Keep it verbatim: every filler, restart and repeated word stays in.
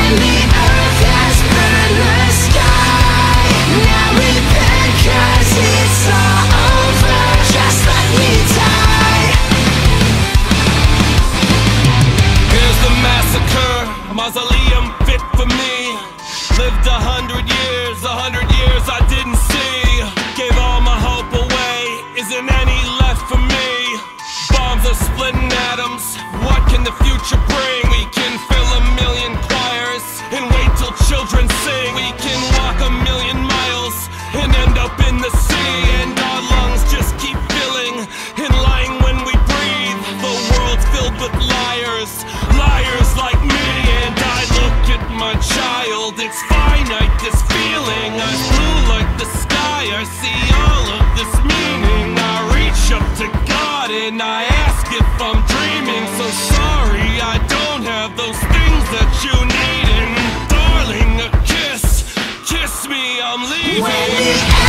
When the earth has burned the sky, now repent 'cause it's all over. Just let me die. Here's the massacre, a mausoleum fit for me. Lived a hundred years, a hundred years I didn't see. Gave all my hope away, isn't any left for me. Bombs are splitting atoms, what can the future bring? We can fill a million choirs and wait till children sing. We can walk a million miles and end up in the sea. And our lungs just keep filling and lying when we breathe. The world's filled with liars, liars like me. And I look at my child, it's finite, this feeling. I'm blue like the sky, I see all of this meaning. I reach up to God and I ask if I'm dreaming. So sorry, I don't have those things that you need. And darling, a kiss, kiss me, I'm leaving. When the